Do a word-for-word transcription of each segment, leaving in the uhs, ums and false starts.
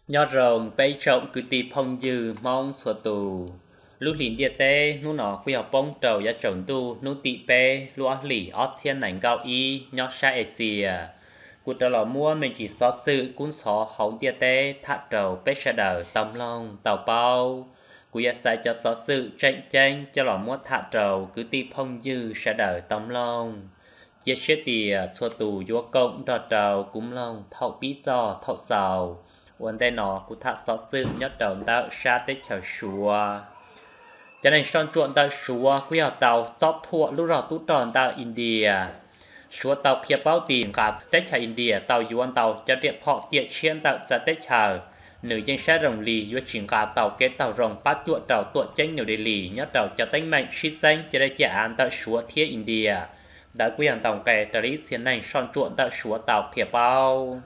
nhớ rồng bay trộm cứ tì phong dư mong xua tù lúc liền địa tê nú nọ quy học bông trầu ya trồng tu nú tị bê lúa lì ót thiên nảnh cao y nhớ sa Asia cụ tờ lò mua mình chỉ xót sự cún xó hậu địa tê thạ trầu bê sa đờ tầm long tàu bao cụ ya sai cho xót sự tranh tranh cho lò mua thạ trầu cứ tì phong dư sa đờ tầm long chia sẻ tìa xua tù vô công đợt trầu cúng long thậu bí giò thậu sầu vấn đề nó cũng thật rõ sự nhất đầu đạo xa tới chờ xua cho nên son chuộng đạo xua quý hợp tàu chóp thua lúc rồi tú tròn đạo India xua tàu kia báo tiền gặp tới chờ India tàu yuan tàu cho điện họ tiện chiến đạo ra tới chờ nữ dân sát rồng lì vô trình gặp tàu kết tàu rồng bắt chuộng tàu tuộn tranh nhiều đề lì nhất đầu cho tính mệnh suy xanh cho đây trả án đạo xua thiết India đã quý hợp tàu kẻ trở lý chiến này son chuộng đạo xua tàu kia báo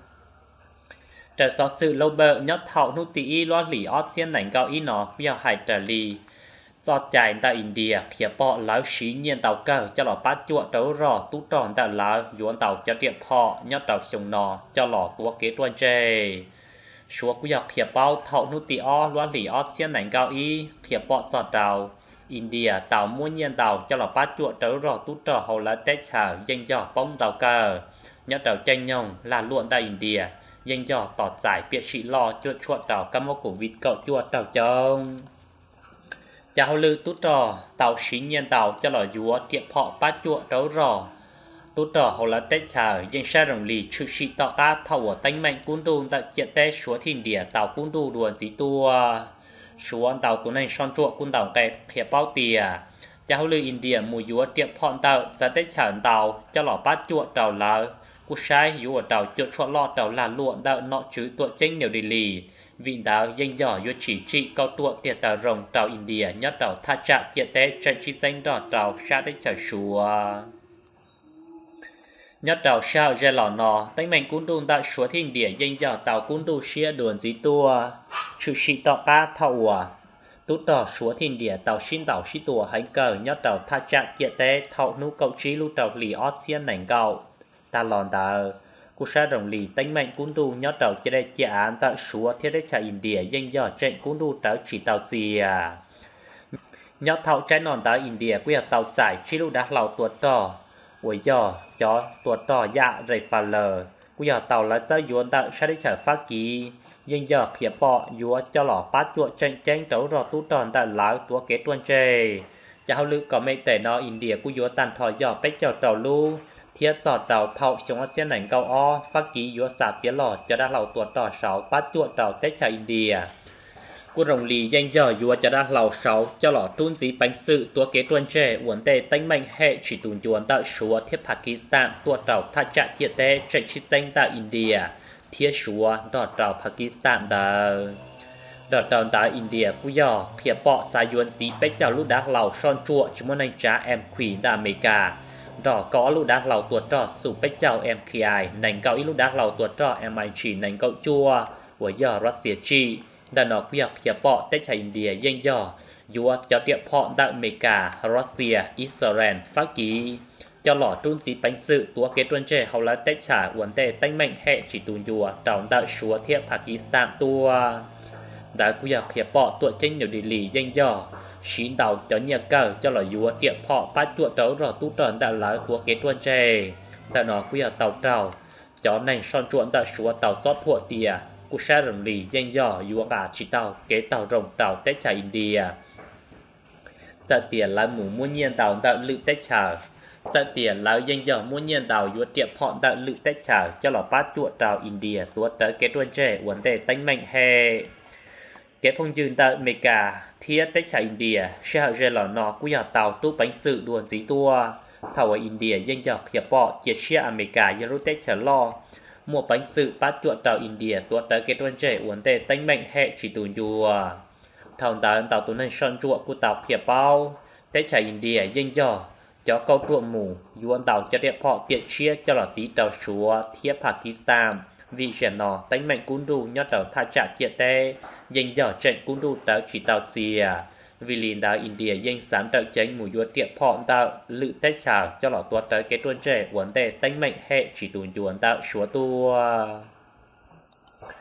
trở so sự lâu bờ nhất thọ nụ tì lo lì ót xiên nảnh cao ý nó bây hải trở lì do chạy tại India khía bọ láo xí nhiên tàu cờ cho lò bát chuột đấu rò tú tròn tại láo yuan tàu cho tiệm họ nhất tàu sông nò cho lò tua kế tuần chê chúa quý học khía bao thọ nụ tì o lo lì ót xiên nảnh cao ý khía bọ giọt tàu India tàu mua nhiên tàu cho lò bát chuột đấu rò tú trò hầu lá tết chào danh dò bông tàu cờ nhất tàu tranh nhông là luôn tại India danh dò tỏ giải biệt sĩ lo chuột chuột tàu cam mô của vịt cậu chuột tàu chồng chào lư tú trò tàu xí nhiên tàu cho lò dúa tiệm họ bát chuột đấu rò tú trò hầu là tết chờ danh sa rồng lì chữ sĩ tọ ta thầu ở tánh mạnh cún đùn tại chuyện tết xuống thiên địa tàu cún đù đuồn dí tua xuống tàu tú này son chuột cún tàu kẹt khía bao tìa chào lư India mùi dúa tiệm họ tàu ra tết chờ tàu cho lò bát chuột tàu là cú sai yếu ở tàu chuột chuột lọt tàu là luộn đạo nọ chữ tuột tranh nhiều đi lì vị đạo danh dò yếu chỉ trị cao tuột tiệt tàu rồng tàu India nhất tàu tha trạng tiệt tế chạy chi danh đỏ tàu xa đến chờ xùa nhất tàu sao ra lò nọ tánh mạnh cún đun tại số thiên địa danh dò tàu cún đu xia đuồn dí tua chữ sĩ tọ ca thầu à tú tàu số thiên địa tàu xin tàu xí tua hành cờ nhất tàu tha trạng tiệt tế thầu nú cầu trí lưu tàu lì ót xiên nảnh gạo ta lòn ta cú sa rồng lì tánh mạnh cún đu nhớ tàu chỉ đây chỉ án tại số thiết đấy trả India danh dò trận cún đu tàu chỉ tàu gì à nhớ thầu trái nòn tàu India quy hợp tàu giải chỉ lúc đã lầu tuột trò ủi dò chó tuột trò dạ rầy phà lờ quy hợp tàu là do yuan tàu sa đấy trả phát kỳ danh dò khía bọ yuan cho lò phát chuột tranh tranh đấu rò tú tròn tại láo tua kế tuần chê chào lư có mấy tệ nó India cú yuan tàn thò dò bách chào tàu lu thiết giọt tàu thọ chúng sẽ nảnh cao o phát ký yếu sạp phía lò cho đã lầu tuột tỏ sáu bát chuột tàu tết chào India cô rồng lì danh giờ yếu cho đã lầu sáu cho lò trun dí bánh sự tua kế tuần trẻ uốn tê tánh mạnh hệ chỉ tùn chuồn tạo súa thiết Pakistan tua tàu thắt chặt thiệt tê chạy chít danh tại India thiết súa đỏ tàu Pakistan đờ đợt tàu tại India cú giò khía bọ xa yuan dí bách chào lúc đã lầu son chua chúng muốn anh trả em quỷ tại America đỏ có lúc đã lầu tuột trò sủ bách chào em khi ai nành cao ít lúc đã lầu tuột trò em ai chỉ nành cậu chua của giờ Russia chi đã nó quy hoạch hiệp bọ tết chạy India danh dò dùa cho tiệm họ tại America Russia Israel phát ký cho lọ trun xí bánh sự tua kế tuần trẻ hầu là tết trả vấn đề tánh mệnh hệ chỉ tùn dùa trọng đạo súa thiệp Pakistan tua đã quy hoạch hiệp bọ tuột tranh nhiều địa lý danh dò xin tàu cho nhà cờ cho là vua tiệm họ bắt chuột đấu rồi tu trần đã lái của kế tuần trẻ đã nó quy ở tàu trào cho nên son chuột đã xuống tàu xót thua tìa cú sa rừng lì danh dò vua cả chỉ tàu kế tàu rồng tàu tết trả India sợ tiền là mù muốn nhiên tàu đã lự tết trả sợ tiền là danh dò muốn nhiên tàu vua tiệm họ đã lự tết trả cho là bắt chuột tàu India tua tới kế tuần trẻ vấn đề tánh mạnh hè kế phong dương tại America thiết tết trả India sẽ hậu ra lò nọ quy hợp tàu tu bánh sự đuồn dí tua thầu ở India danh dọc hiệp bọ chia sẻ America dân rút tết trả lo mua bánh sự bắt chuột tàu India tuột tới kết tuần trẻ uốn tê tánh mệnh hệ chỉ tùn dùa thầu tàu tàu tu nên son chuột của tàu hiệp bao tết trả India danh dọc cho câu chuột mù yuan tàu cho đẹp họ tiện chia cho là tí tàu súa thiết Pakistan vì chuyện nó tánh mệnh cún đu nhớ tàu tha trả triệt tê danh dò trận cún đu tàu chỉ tàu xìa vì liền đảo India danh sáng tàu tranh mùi vua tiệm họ tàu lự tết chào cho lọ tuột tới cái tuần trẻ vấn đề tánh mệnh hệ chỉ tùn chuồn tàu súa tua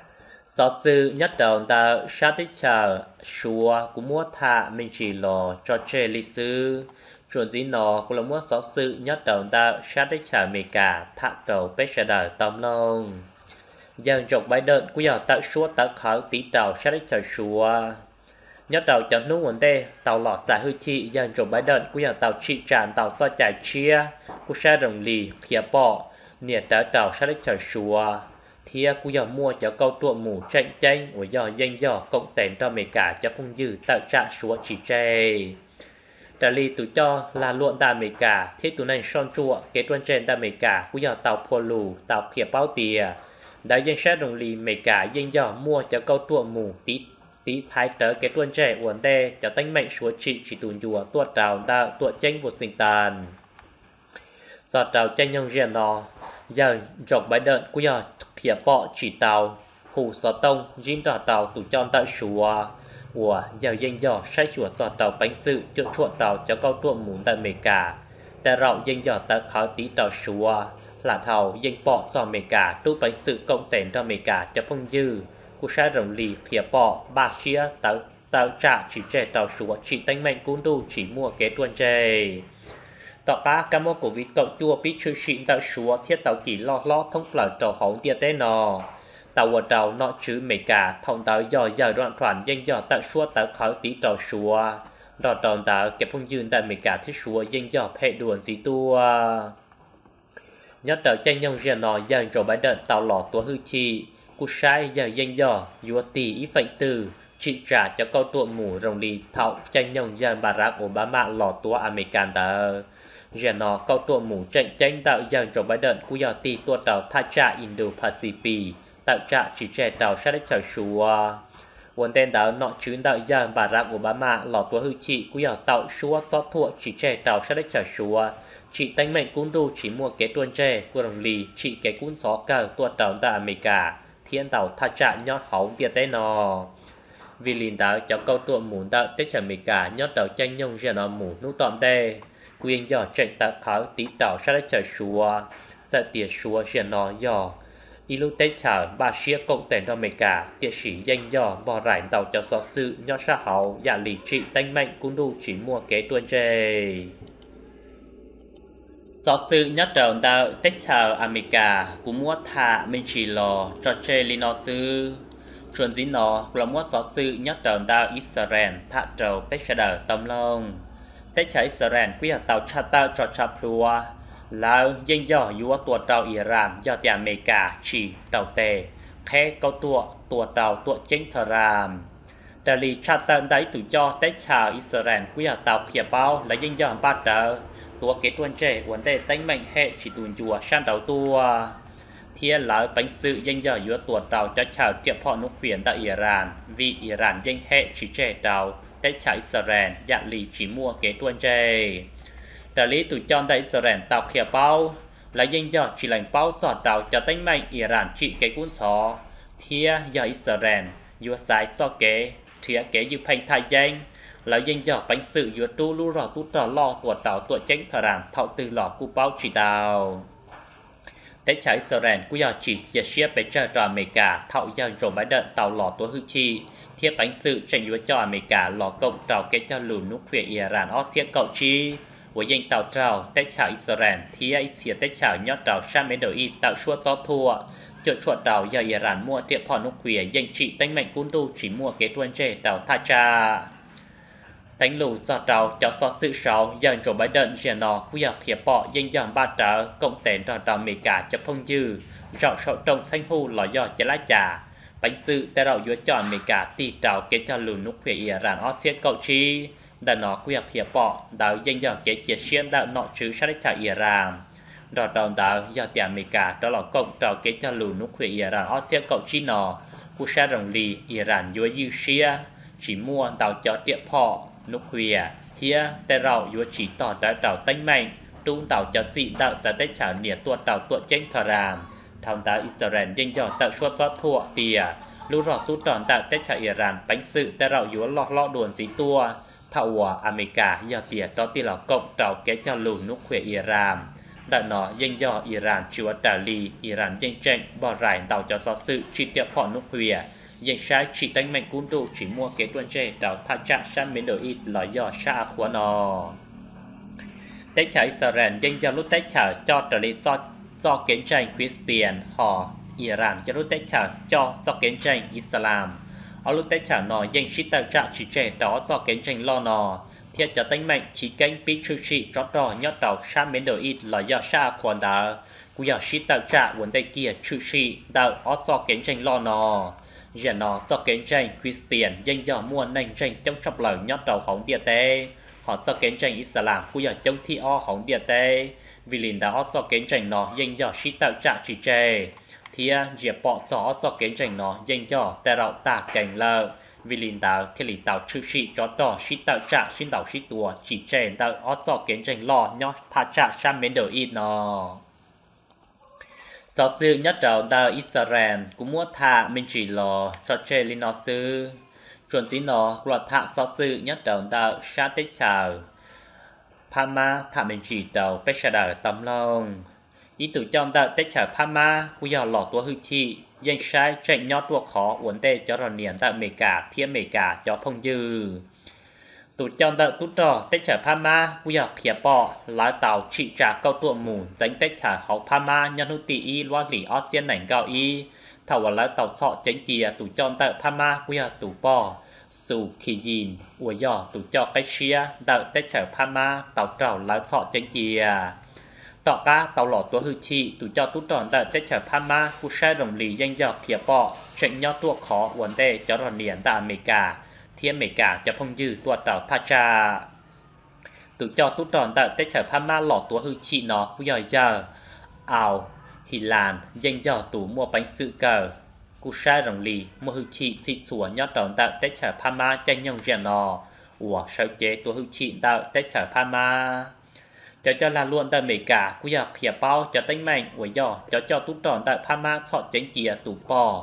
Sở sư nhất đầu ta sát tích chờ xua cũng mua thả mình chỉ lò cho chê lý sư. Chuẩn dĩ nó cũng là mua sở sư nhất đầu ta sát tích chờ mì cả thả đầu bế sẽ đời tâm lông. Dần trọc bái đơn của giờ tạo xua tạo khởi tí tàu sát tích chờ xua. Nhất đầu cho nụ vấn đề tàu lọt giải hư trị dần trọc bái đơn của giờ tàu trị tràn tàu do chạy chia của xe đồng lì khía bỏ nhiệt đã tàu sát tích chờ xua. Thì cũng giờ mua cho câu tuộ mù tranh tranh của giờ danh giờ cộng tên cho mấy cả cho phong dư tạo trả số chỉ chê. Trả lý tụi cho là luận đà mấy cả thế tụi này son chua kế tuần trên đà mấy cả cũng giờ tàu phô lù tàu phía báo tìa. Đã danh sát đồng lý mấy cả danh giờ mua cho câu tuộ mù tí tí thái tớ kế tuần trẻ uẩn đê cho tánh mệnh số trị chỉ tụi dùa tuột trào đà tuột tranh vô sinh tàn. Giọt trào tranh nhông riêng nó giờ trọc bãi đợn của giờ khía bọ chỉ tàu hù gió tông dính trò tàu tủ tròn tại xùa của giờ danh giờ sai xùa giò tàu bánh sự chỗ chuột tàu cho câu tuộm muốn tại mê cảแต่เรายังยอดตะเขาตีต่อชัวหลานเฮายังปอจอมเมกาตู้ไปสื่อกงเต็นต่อเมกาจะพงยื้อกูใช้รำลีเขียปอบาเชียเตาเตาจ่าchỉเจต่อชัวchỉตั้งแม่งกุ้นดูchỉมัวเกตวนเจต่อป้ากำมกูวิทย์กจัวปิชื่อชินเตาชัวเทียเตากี่ล้อล้อthôngเปล่าเจ้าของเดียเต้นอเตาวัวเตาเนาะชื่อเมกาทองเตาย่อยย่อยร้อนฝันยังย่อเตาชัวเตาเขาตีต่อชัวรอตอนตาเก็บพงยืนแต่เมกาที่ชัวยังย่อเพด่วนสีตัวnhớ đầu tranh nhông riêng nó dần rồi bãi đợt tàu lọ tua hư chi cú sai giờ dân dò vua tỷ ý phệnh từ trị trả cho câu tuộn mù rồng lì thạo tranh nhông dần Barack Obama lọ tua American tờ riêng nó câu tuộn mù tranh tranh tạo dần rồi bãi đợt cú giờ tỷ tua tàu tha trả Indo-Pacific tạo trả chỉ trẻ tàu sát đất trở xua vấn tên đó nọ chuyến tạo dần Barack Obama lọ tua hư chi cú giờ tạo xua gió thua chỉ trẻ tàu sát đất trở xua chị tánh mệnh cũng đủ chỉ mua kế tuần tre của đồng lì chị kế cũng xó cờ tuột tàu tại America thiên tàu tha trả nhót hóng tiệt tế nò vì liền đó cho câu tuột muốn tạo tết trả America nhót tàu tranh nhông ra nó mù nút tọn tê quyền dò chạy tạo khảo tí tàu sát đất trở xua sẽ tiệt xua ra nó dò ilu tết trả ba xía cộng tên cho America tiệt sĩ danh dò bò rải tàu cho xó sự nhót xa hậu dạ lì chị tánh mệnh cũng đủ chỉ mua kế tuần tre sở sự nhất đầu đạo tết chào America cũng mua thả mình chỉ lò cho chơi li nó sư chuẩn dĩ nó là mua sở sự nhất đầu đạo Israel thả trầu bếp sẽ đỡ tâm lòng tết chào Israel quý hợp tàu cha tàu cho cha plua là dân dò yếu tuột tàu Iran do tiền America chỉ tàu tề khé câu tuột tuột tàu tuột chính thờ ram đại lý cha tàu đấy tụi cho tết chào Israel quý hợp tàu khía bao là dân dò ba trởตัวเกตวันเจวันเดตั้งมันแห่ชิตุนจัวชันเตาตัวเทียนหลายปังซื้อยังย่อยัวตัวเตาจะชาวเจ็บพอนุกเวียนตาอิหร่านวีอิหร่านยังแห่ชิเจเตาได้ใช้อิสราเอลยาลีชิมัวเกตวันเจแต่ลีตุจอนได้อิสราเอลเตาเขียเป้าและยังย่อชิหลังเป้าจอดเตาจะตั้งมันอิหร่านชิเกกุนสอเทียย่ออิสราเอลยัวสายซอเกเทียเกยุพันทายยังแล้วยังจะปัญสื่ออยู่ตู้รู้รอตู้ต่อรอตัวเต่าตัวเจ๊งพรานเท่าตือหลอกกูเป้าจีดาวแต่ใช้สแรนกูอยากจีจะเชียไปเจอจออเมริกาเท่ายังโจมไปเดินเต่าหลอกตัวฮึชีเทียบปัญสื่อจะอยู่จออเมริกาหลอกกงเต่าเกจลูนุกเวียอิหร่านออสเซียเกาชีว่ายังเต่าเจ้าแต่ใช้สแรนเทียเสียแต่ใช้ยอดเต่าชาเมโดอีเต่าชัวจอทัวจุดชัวเต่ายาอิหร่านมัวเทียบพอนุกเวียยังจีตั้งแม่กุนดูจีมัวเกตวันเจเต่าท่าจาđánh lù cho tàu cho so sự sáu dần rồi bãi đợn riêng nó quy hoạch hiệp bọ dân dần ba trở cộng tên cho tàu mì cả cho phong dư rau sậu trồng xanh hu lò do chế lá trà bánh sự tại đầu dưới chọn mì cả tì trào kế cho lù nút về Iran ở xiết cậu chi đã nó quy hoạch hiệp bọ đào dân dần kế chia xuyên đạo nọ chứ sát trả Iran đào tàu đào do tiền mì cả đó là cộng trào kế cho lù nút về Iran ở xiết cậu chi nó cú sa rồng lì Iran dưới dư xia chỉ mua đào cho tiệm họ nút khuya thiaแต่เราอยู่chỉต่อได้เราตั้งใหม่ตุ้งเต่าจะจีเต่าจะได้ฉาเหนียตัวเต่าตัวเจ้งทรามทำตาอิสราเอลยังยอดเต่าชัวจอดทั่วเตียรู้รอสู้ตอนเต่าได้ฉาอิหร่านปังสื่อแต่เราอยู่ลอกลอกด่วนสีตัวเท่าว่าอเมริกายาเตียต่อที่เรากบเต่าแกจะลุนนุกเขยอิหร่านแต่หนอยังยออิหร่านชิวตาลีอิหร่านยังเจ้งบ่อไรเต่าจะซอสื่อชิเตียพอนุกเขย dân sai chỉ đánh mạnh cún đủ chỉ mua kế tuần chế đào thả trả sang miền đổi ít là do xa khóa nọ tế trả Israel dân do lúc tế trả cho trở lý do do kiến tranh Christian họ Iran cho lúc tế trả cho do kiến tranh Islam ở lúc tế trả nọ dân sĩ tạo trả chỉ chế đó do kiến tranh lo nọ thiết cho đánh mạnh chỉ cánh bí chư trị rõ rõ nhớ tàu sang miền đổi ít là do xa khóa nọ cú giờ sĩ tạo trả vấn đề kia chư trị đạo ở do kiến tranh lo nọ giờ nó do kiến tranh Christian dân do mua nành tranh trong trong lời nhớ tàu hỏng địa tế họ do kiến tranh Islam cú giờ chống thi o hỏng địa tế vì liền đó do kiến tranh nó dân do sĩ tạo trả chỉ chế thì giờ bỏ gió do kiến tranh nó dân doแต่เราตากcảnh lờ vì liền đó thì lì tạo chư trị cho đó sĩ tạo trả xin đạo sĩ tua chỉ chế đạo ở do kiến tranh lo nhớ thà trả sang miền đời ít nó sau sự nhất đầu đạo Israel cũng muốn thả mình chỉ lo cho chơi lên nó sư chuẩn chỉ nó là thả sau sự nhất đầu đạo sát tích xào Pama thả mình chỉ đầu bế xa đạo tầm lòng ý tưởng chọn đạo tích xào Pama của giờ lọ tua hư chi dân sai chạy nhót tua khó vấn đề cho rồi niệm đạo mê cả thiên mê cả cho thông dư tụ chọn đạo tụ trò tích xào Pama của giờ khía bỏ lá tàu trị trả câu tuộ mù dành tích xào hậu Pama nhân hữu tỷ y loa lì ớt chiên nảnh gạo y thảo vào lá tàu sọ chánh kìa tụ chọn đạo Pama của giờ tụ bỏ sù khi dìn của giờ tụ cho cái xia đạo tích xào Pama tàu trào lá sọ chánh kìa tọ ca tàu lọ tua hư chi tụ cho tụ tròn đạo tích xào Pama của sai rồng lì danh giờ khía bỏ chạy nhót tua khó vấn đề cho rồi niệm đạo mê cả thiên mê cả cho phong dư tua tàu tha cha tự cho tú tròn đạo tế trở Pama lọ tua hư chi nó bây giờ giờ ảo hì làn danh giờ tủ mua bánh sự cờ cú sai rồng lì mua hư chi xịt xùa nhớ tròn đạo tế trở Pama tranh nhông rèn nó ủa sao chế tua hư chi đạo tế trở Pama cho cho là luôn đạo mê cả cú giờ khía bao cho tính mạnh của giờ cho cho tú tròn đạo Pama thọ chánh kia tủ bò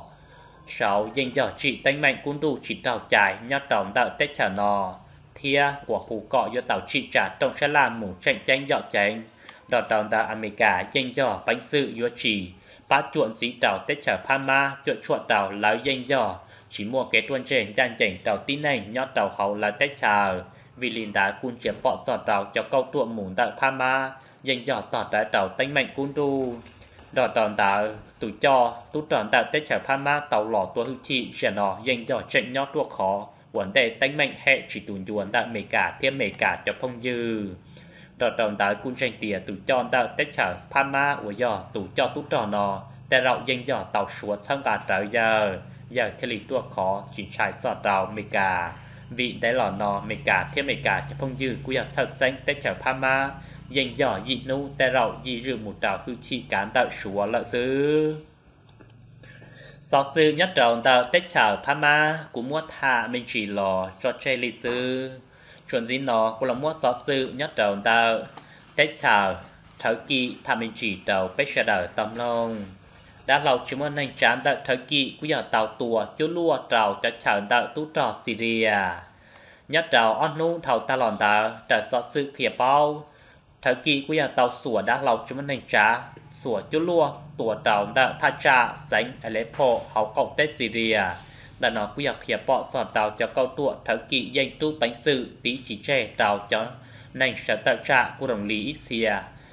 sáu danh giờ chỉ đánh mạnh cũng đủ chỉ tàu chạy nhớ trọng đạo tết trả nò thia của hủ cọ do tàu chỉ trả trong sẽ làm mù tranh tranh dọ tranh đào trọng đạo America danh giờ bánh sự do chỉ bát chuộn dĩ tàu tết trả Pama chuộn chuộn tàu lái danh giờ chỉ mua cái tuần trên đàn chảnh tàu tin này nhớ tàu hậu là tết trả vì liền đá cun chiếm bỏ giọt tàu cho câu tuộn mù đạo Pama danh giờ tỏ trái tàu đánh mạnh cũng đủ đào trọng đạo tụ cho tụ tròn đạo tết trở Pama tàu lọ tua hư chi sẽ nó dành cho trận nhót tua khó vấn đề đánh mạnh hệ chỉ tụ nhuận đạo mê cả thêm mê cả cho phong dư đào tròn đạo cung tranh tìa tụ cho đạo tết trở Pama của giờ tụ cho tụ tròn nóแต่เรายังยอตาวชัวช่างการเราเยอะอยากเทลิตัวขอจินชายสอดเราเมกาvịได้หล่อนอเมกาเทียมเมกาจะพงยืกูอยากชัดเส้นแต่เฉพาะมายังย่อยีนู้แต่เรายีรืมหมุดดาวคือชีการดาวชัวละซื้อสอซื้อnhất đầu đầu tết chào pha ma cũng mua thà mình chỉ lò cho chơi lịch sử chuẩn gì nó cũng là mua sọ sư nhất đầu đầu tết chào thời kỳ thà mình chỉ đầu bế xe đầu tầm lòng đã lâu chỉ muốn nhanh chán đợi thời kỳ cũng giờ tàu tua chú lua trào cho chào đợi tú trò Syria nhất đầu on nu thầu ta lòn đợi đợi sọ sư khía bao thời kỳ của nhà tàu sủa đã lâu chúng mình trả sủa chú lua tủa tàu đã tha trả sánh Aleppo hậu cộng Tết Syria đã nó của nhà khía bọ sọt tàu cho câu tủa thời kỳ danh tu bánh sự tí chỉ trẻ tàu cho nành sẽ tạo trả của đồng lý Isia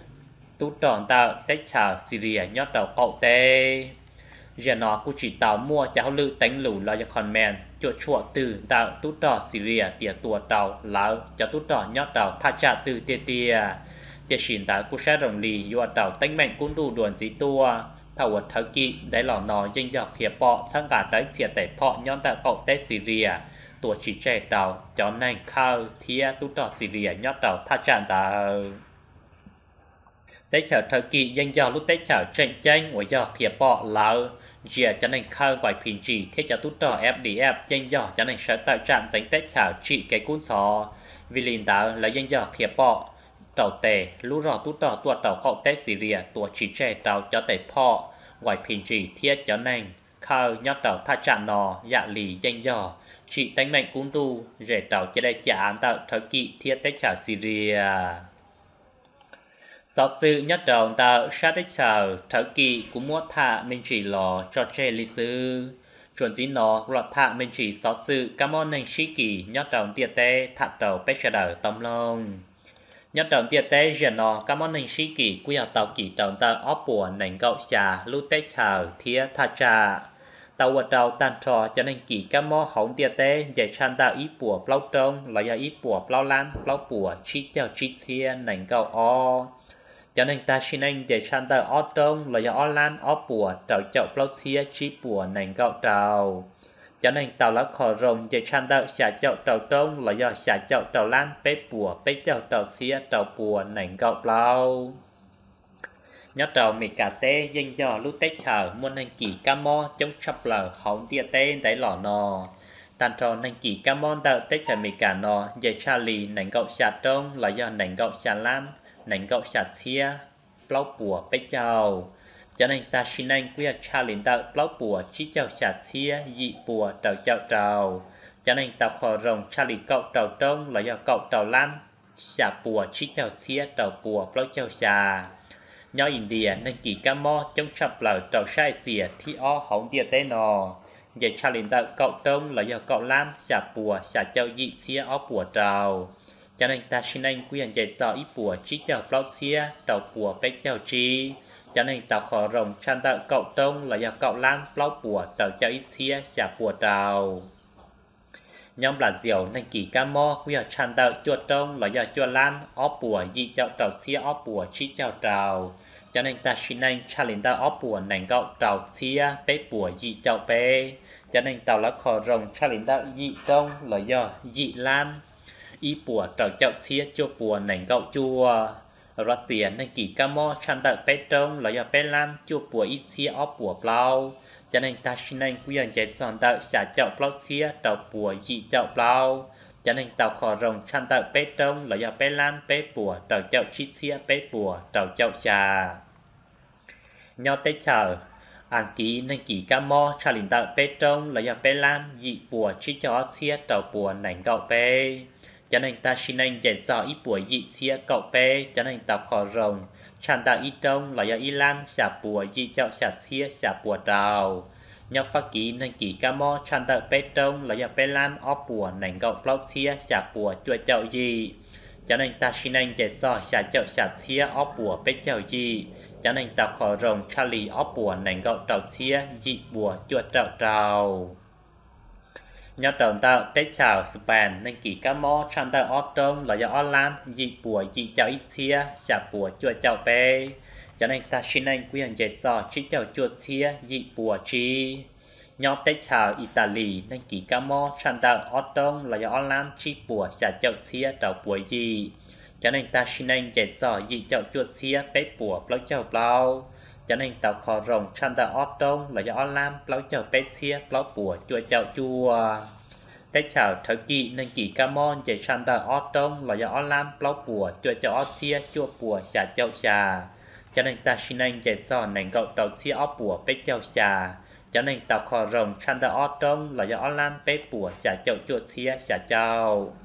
tu tròn tàu Tết chào Syria nhớ tàu cậu tê giờ nó cũng chỉ tàu mua cho lư tánh lù lo cho con men chuột chuột từ tàu tu trò Syria tỉa tủa tàu lão cho tu trò nhớ tàu tha trả từ tia tia địa xin ta cũng sẽ đồng lý do tàu tánh mạnh cũng đủ đuổi dĩ tua thảo vật thảo kỵ đấy là nó danh dọc hiệp bọ sang cả đấy chia tẩy phọ nhón tại cậu Tết Syria tuổi chỉ trẻ tàu cho nên khao thia tu trò Syria nhót tàu tha tràn tàu Tết chào thảo kỵ danh dọc lúc Tết chào tranh tranh của dọc hiệp bọ lão dìa cho nên khao gọi phiền chỉ thế cho tu trò ép đê ép danh dọc cho nên sẽ tạo trạng dành Tết chào trị cái cuốn sò vì liền tàu là danh dọc hiệp bọ tàu tề lú rò tú tàu tua tàu cậu Tết Syria tua chỉ trẻ tàu cho tề phò ngoài phiền chỉ thiết cho nên khao nhóc tàu tha chạm nò dạ lì danh dò chỉ tánh mạnh cũng tu rể tàu cho đây trả án tàu thời kỳ thiết Tết chào Syria sau sự nhất đầu tàu sát Tết chào thời kỳ cũng mua thả mình chỉ lò cho trẻ lịch sử chuẩn gì nó lọt thạ mình chỉ sáu sự cảm ơn nên sĩ kỳ nhớ trọng tiệt tê thạ đầu bế sơ đờ tâm lông nhớ trọng tiệt tê giờ nó cảm ơn nên sĩ kỳ quy ở tàu kỳ trọng tàu ốp bùa nền gạo xà lưu tê chào thía tha trà tàu vật tàu tan trò cho nên kỳ cảm ơn hỏng tiệt tê dạy chan tàu ít bùa plau trông là do ít bùa plau lan plau bùa chi chào chi thía nền gạo o cho nên ta xin anh dạy chan tàu ót trông là do ó lan ó bùa tàu chậu plau thía chi bùa nền gạo trào cho nên tàu lá khò rồng dạy chan tàu xả chậu tàu trông là do xả chậu tàu lan bế bùa bế chậu tàu thía tàu bùa nền gạo plau nhớ tàu mì cà tê dân do lúc tết chờ muốn anh kỳ ca mò chống chắp lờ hỏng tia tê đáy lò nò tàn trò anh kỳ ca mò đợi tết chờ mì cà nò dạy cha lì nền gạo xả trông là do nền gạo xả lan nền gạo xả thía plau bùa bế chậu cho nên ta xin anh quý cha lì đợi plau bùa chi chậu xả thía dị bùa tàu chậu trầu cho nên tàu khò rồng cha lì cậu tàu trông là do cậu tàu lan xả bùa chi chậu thía tàu bùa plau chậu xả nhau India nên kỳ ca mò trong chập lời trầu sai xìa thì ó hỏng địa tế nò vậy cha liền đạo cậu trông là do cậu lan xả bùa xả châu dị xía ó bùa trầu cho nên ta xin anh quý anh dạy dò ít bùa trí chào plau xía trầu bùa bế chào chi cho nên tàu khổ rồng chan đạo cậu trông là do cậu lan plau bùa trầu châu ít xía xả bùa trầu nhóm là diều nên kỳ ca mò quý ở chan đạo chuột trông là do chuột lan ó bùa dị chào trầu xía ó bùa trí chào trầu cho nên ta xin anh cha linh ta ốp bùa nành gạo trào xia bế bùa dị chào bế cho nên tàu lá khò rồng cha linh ta dị trông là do dị lan y bùa trào chào xia cho bùa nành gạo chua Russia nên kỳ ca mò chan ta bế trông là do bế lan cho bùa ít xia ốp bùa plau cho nên ta xin anh quý anh chạy dọn tạo xả chào plau xia trào bùa dị chào plau cho nên tàu khò rồng chan ta bế trông là do bế lan bế bùa trào chào chi xia bế bùa trào chào xà nhau tết chờ anh ký nên kỳ ca mò cha linh tạo bế trông là do bế lan dị bùa chi cho xía tàu bùa nành gạo bế cho nên ta xin anh dạy dò ít bùa dị xía cậu bế cho nên tàu khò rồng chan tạo ít trông là do y lan xả bùa dị cho xả xía xả bùa trào nhau phát ký nên kỳ ca mò chan tạo bế trông là do bế lan óp bùa nành gạo plau xía xả bùa chua chậu dị cho nên ta xin anh dạy dò xả chậu xả xía óp bùa bế chậu dị cho nên tàu khổ rồng cha lì ốp bùa nành gạo trào xía dị bùa chua trào trào nhớ trồng tàu tết chào Spain nên kỳ ca mò chan tàu óp trông là do ó lan dị bùa dị chào ít xía xả bùa chua chào bê cho nên ta xin anh quý anh dạy dò chi chào chua xía dị bùa chi nhớ tết chào Italy nên kỳ ca mò chan tàu óp trông là do ó lan chi bùa xả chào xía trào bùa dị cho nên ta xin anh dạy dò dị chậu chuột xía bế bùa plau chậu plau cho nên tàu khò rồng chan ta ót trông là do ó lam plau chậu bế xía plau bùa chua chậu chua tết chào thời kỳ nên kỳ ca mò dạy chan ta ót trông là do ó lam plau bùa chua chậu ót xía chua bùa xả chậu xà cho nên ta xin anh dạy dò nành gạo trầu xía ót bùa bế chậu xà cho nên tàu khò rồng chan ta ót trông là do ó lam bế bùa xả chậu chuột xía xả chậu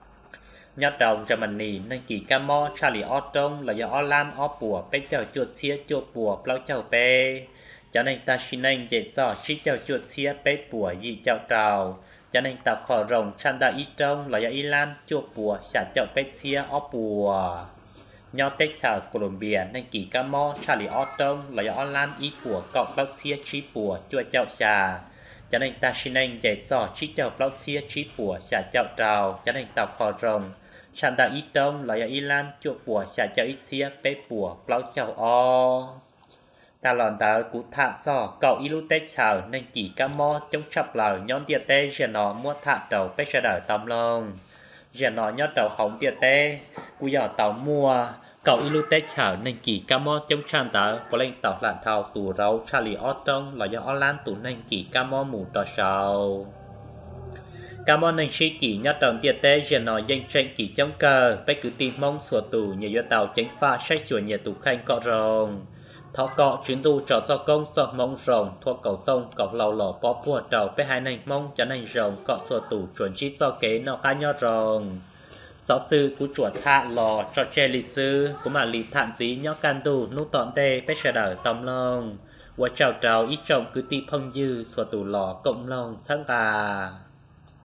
nhớ đầu cho mình nì nên kỳ ca mò cha lì ót trông là do ó lan ó bùa bế chào chuột xía chuột bùa plau chào bê cho nên ta xin anh dạy dò chi chào chuột xía bế bùa dị chào trào cho nên tàu khò rồng chan ta ít trông là do y lan chuột bùa xả chào bế xía ó bùa nhớ tết chào Colombia nên kỳ ca mò cha lì ót trông là do ó lan ít bùa cọ plau xía chi bùa chua chào xà cho nên ta xin anh dạy dò chi chào plau xía chi bùa xả chào trào cho nên tàu khò rồng chan ta ít trông là do y lan chuột bùa xả chào ít xía bế bùa plau chào o ta lòn ta cú thạ sò cậu y lu tết chào nên kỳ ca mò trong chập lời nhón tia tê giờ nó mua thạ trầu bế sa đời tâm lông giờ nó nhón trầu hỏng tia tê cú giờ tàu mua cậu y lu tết chào nên kỳ ca mò trong chan ta có lên tàu lạn thao tù rau cha lì ót trông là do ó lan tù nên kỳ ca mò mù trò sầu cảm ơn anh sĩ kỳ nhớ trọng tiệt tế giờ nói danh tranh kỳ trong cờ bách cứ tìm mong sửa tù nhờ do tàu tránh pha sách sửa nhà tù khanh cọ rồng thọ cọ chuyến tu trò do công sợ mong rồng thua cầu tông cầu lầu lò bó bùa trầu bế hai nành mong cho nành rồng cọ sửa tù chuẩn trí do kế nó khá nhớ rồng sáu sư cú chuột thạ lò cho chê lì sư cũng mà lì thạn dí nhớ can tù nút tọn tê bế sờ đời tóm lông ว่าเจ้าเจ้าอีจอมคือตีพังยือสวดตูหล่อก้มลองสังกา